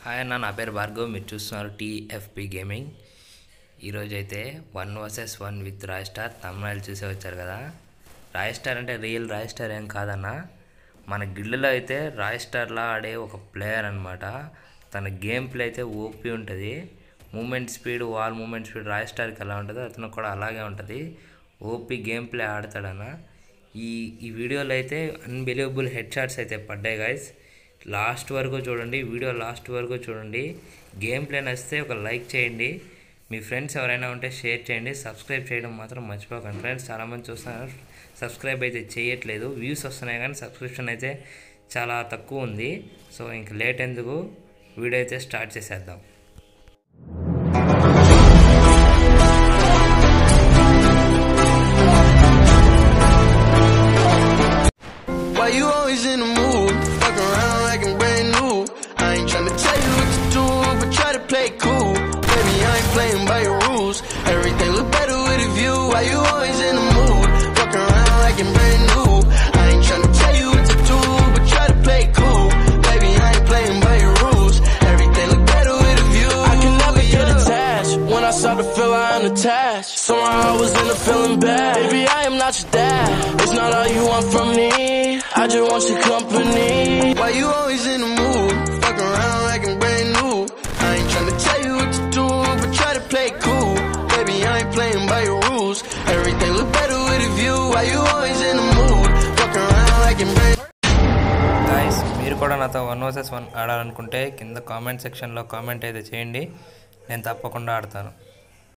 Hi అన్న, నా పేరు భార్గవ్. మీరు చూస్తున్నారు టీఎఫ్పి గేమింగ్. ఈరోజు అయితే 1 vs 1 with Raistar. Tamil Nadu చూసే వచ్చారు కదా. రాయ్ స్టార్ అంటే రియల్ రాయ్ స్టార్ ఏం కాదన్న, మన గిల్డ్లో అయితే రాయ్ స్టార్లా ఆడే ఒక ప్లేయర్ అనమాట. తన గేమ్ ప్లే అయితే ఓపీ ఉంటుంది. Movement speed, wall movement speed రాయ్ స్టార్కి ఎలా ఉంటుందో అతను కూడా అలాగే ఉంటుంది. ఓపీ గేమ్ ప్లే ఆడతాడన్న. ఈ వీడియోలో అయితే అన్బిలీవబుల్ హెడ్ షాట్స్ అయితే పడ్డాయి గైస్. లాస్ట్ వరకు చూడండి, వీడియో లాస్ట్ వరకు చూడండి. గేమ్ ప్లే నచ్చితే ఒక లైక్ చేయండి, మీ ఫ్రెండ్స్ ఎవరైనా ఉంటే షేర్ చేయండి. సబ్స్క్రైబ్ చేయడం మాత్రం మర్చిపోకండి ఫ్రెండ్స్. చాలామంది చూస్తున్నారు, సబ్స్క్రైబ్ అయితే చేయట్లేదు. వ్యూస్ వస్తున్నాయి కానీ సబ్స్క్రిప్షన్ అయితే చాలా తక్కువ ఉంది. సో ఇంక లేట్ ఎందుకు, వీడియో అయితే స్టార్ట్ చేసేద్దాం. You always in the mood, fuck around like I'm brand new. I ain't tryna tell you what to do, but try to play cool. Baby, I ain't playing by your rules. Everything look better with a view. Why you always in the mood, fuck around like I'm brand new. I ain't tryna tell you what to do, but try to play cool. Baby, I ain't playing by your rules. Everything look better with a view. I can never get attached. When I start to feel I am attached, somehow I was in a feeling bad. Baby, I am not your dad. It's not all you want from me, I just want your company. Why you always in the mood, fuck around like I'm brand new. I ain't tryna tell you what to do, but try to play cool. Baby, I ain't playing by your rules. Everything look better with a view. Why you always in the mood, fuck around like I'm brand new. Guys, మీరు కూడా నాతో 1 vs 1 ఆడాలనుకుంటే కింద comment సెక్షన్లో comment అయితే చేయండి, నేను తప్పకుండా ఆడతాను.